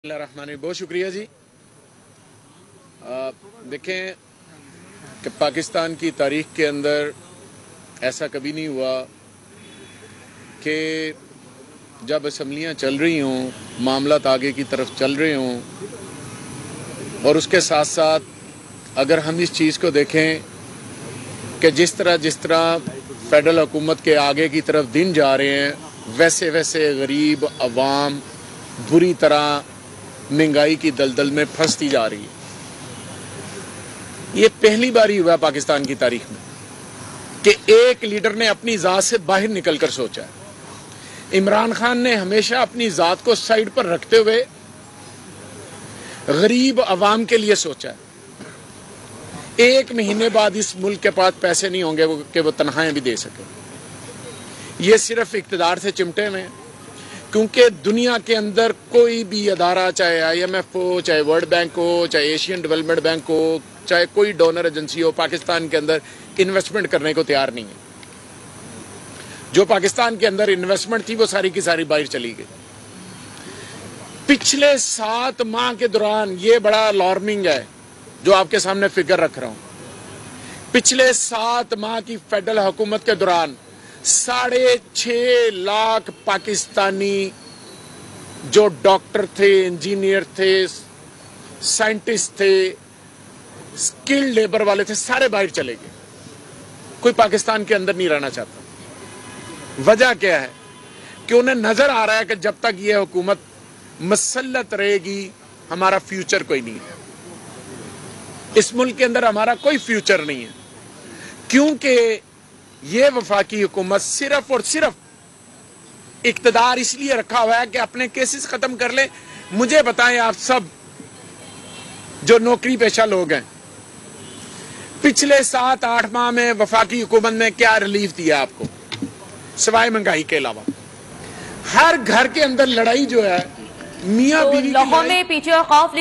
बहुत शुक्रिया जी। देखें कि पाकिस्तान की तारीख के अंदर ऐसा कभी नहीं हुआ कि जब असम्बलियाँ चल रही हों, मामलात आगे की तरफ चल रहे हों और उसके साथ साथ अगर हम इस चीज़ को देखें कि जिस तरह फेडरल हुकूमत के आगे की तरफ दिन जा रहे हैं वैसे वैसे गरीब अवाम बुरी तरह महंगाई की दलदल में फंसती जा रही है। ये पहली बार ही हुआ पाकिस्तान की तारीख में कि एक लीडर ने अपनी जात से बाहर निकलकर सोचा है। इमरान खान ने हमेशा अपनी जात को साइड पर रखते हुए गरीब अवाम के लिए सोचा है। एक महीने बाद इस मुल्क के पास पैसे नहीं होंगे कि वो तनख्वाहें भी दे सके। ये सिर्फ इक़्तिदार से चिमटे में, क्योंकि दुनिया के अंदर कोई भी अदारा, चाहे IMF हो, चाहे वर्ल्ड बैंक हो, चाहे एशियन डेवलपमेंट बैंक हो, चाहे कोई डोनर एजेंसी हो, पाकिस्तान के अंदर इन्वेस्टमेंट करने को तैयार नहीं है। जो पाकिस्तान के अंदर इन्वेस्टमेंट थी वो सारी की सारी बाहर चली गई। पिछले 7 माह के दौरान, ये बड़ा अलार्मिंग है जो आपके सामने फिगर रख रहा हूं, पिछले 7 माह की फेडरल हुकूमत के दौरान 6.5 लाख पाकिस्तानी जो डॉक्टर थे, इंजीनियर थे, साइंटिस्ट थे, स्किल्ड लेबर वाले थे, सारे बाहर चले गए। कोई पाकिस्तान के अंदर नहीं रहना चाहता। वजह क्या है कि उन्हें नजर आ रहा है कि जब तक ये हुकूमत मसल्लत रहेगी हमारा फ्यूचर कोई नहीं है। इस मुल्क के अंदर हमारा कोई फ्यूचर नहीं है, क्योंकि ये वफाकी हुकूमत सिर्फ और सिर्फ इक़्तिदार इसलिए रखा हुआ है कि अपने केसेस खत्म कर ले। मुझे बताएं आप सब जो नौकरी पेशा लोग हैं, पिछले 7-8 माह में वफाकी हुकूमत ने क्या रिलीफ दिया आपको सिवाय महंगाई के अलावा? हर घर के अंदर लड़ाई जो है मियां बीवी की लड़ाई, में पीछे खौफ